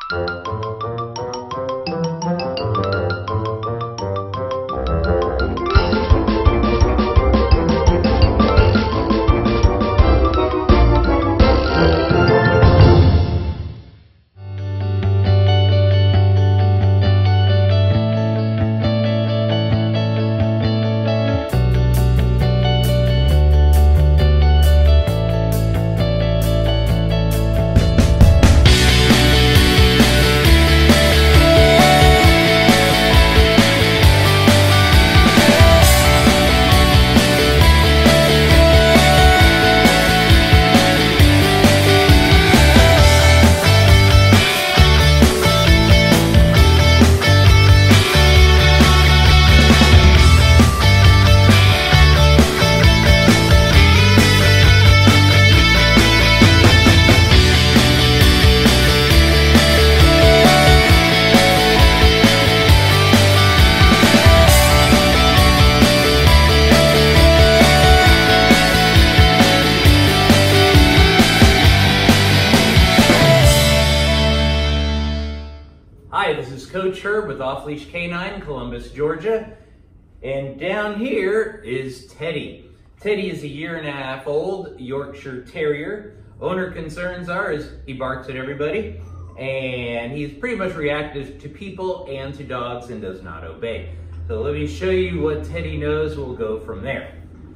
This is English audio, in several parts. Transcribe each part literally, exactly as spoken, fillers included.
Hi, this is Coach Herb with Off Leash K nine, Columbus, Georgia. And down here is Teddy. Teddy is a year and a half old, Yorkshire Terrier. Owner concerns are is he barks at everybody, and he's pretty much reactive to people and to dogs and does not obey. So let me show you what Teddy knows. We'll go from there.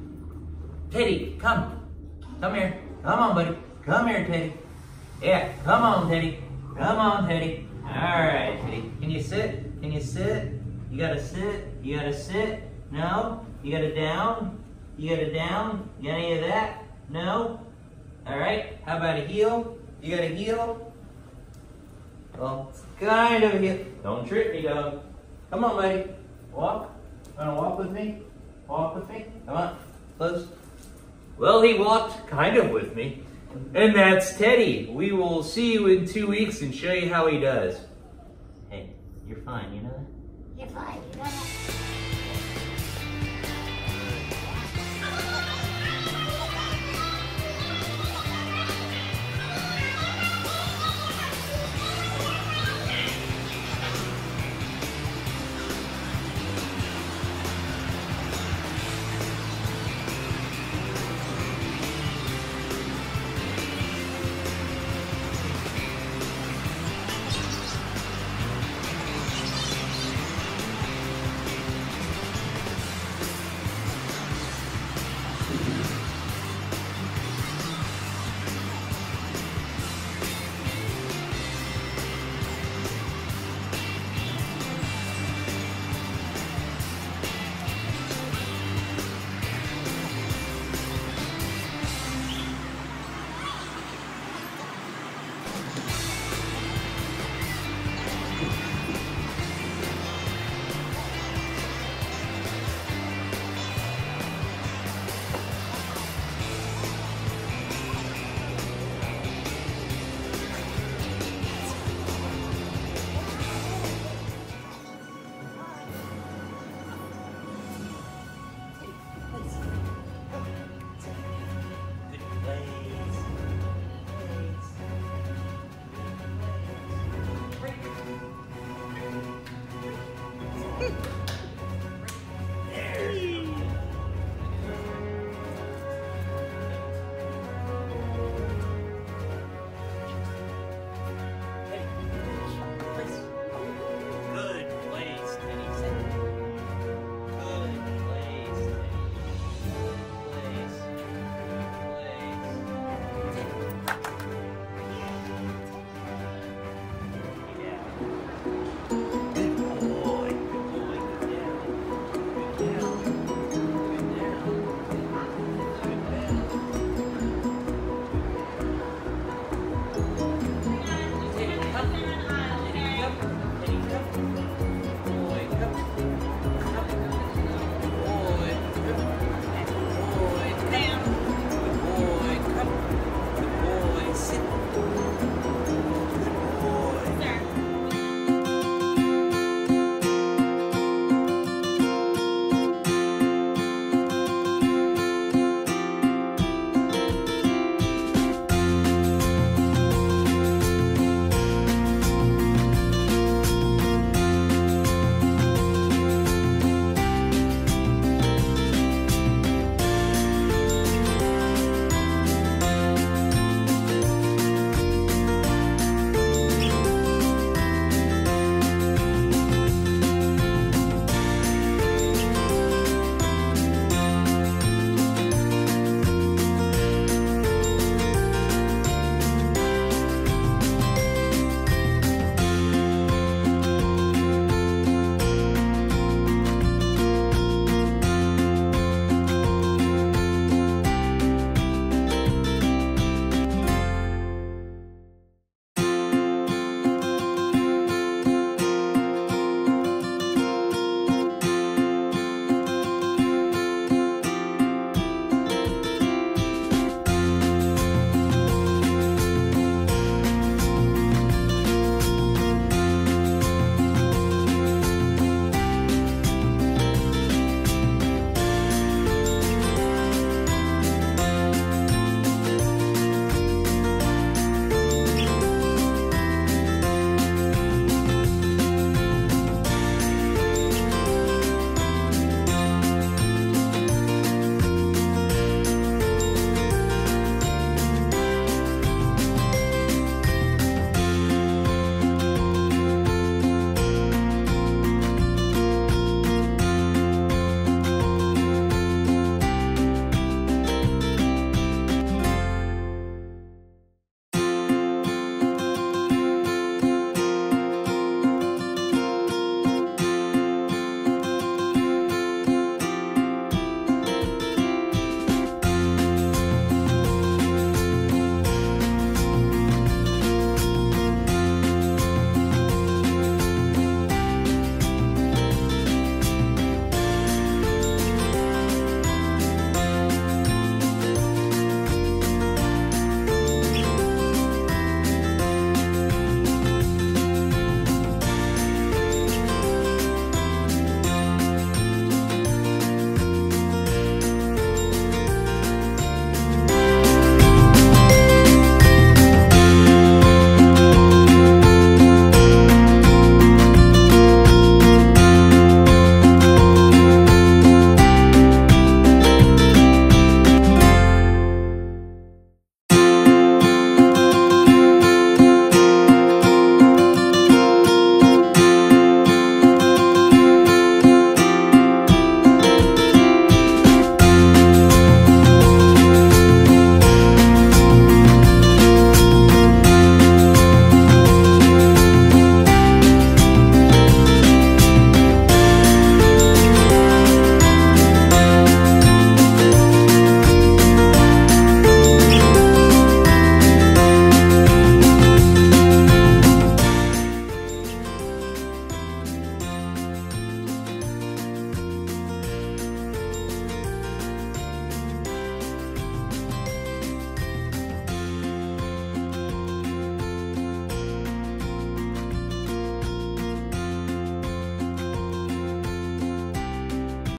Teddy, come. Come here. Come on, buddy. Come here, Teddy. Yeah, come on, Teddy. Come on, Teddy. All right, Teddy. Can you sit? Can you sit? You gotta sit. You gotta sit. No? You gotta down? You gotta down? You got any of that? No? All right. How about a heel? You got a heel? Well, it's kind of a heel. Don't trip me, dog. Come on, buddy. Walk. Wanna walk with me? Walk with me? Come on. Close. Well, he walked kind of with me. And that's Teddy. We will see you in two weeks and show you how he does. Hey, you're fine, you know that? You're fine, you know that? Good.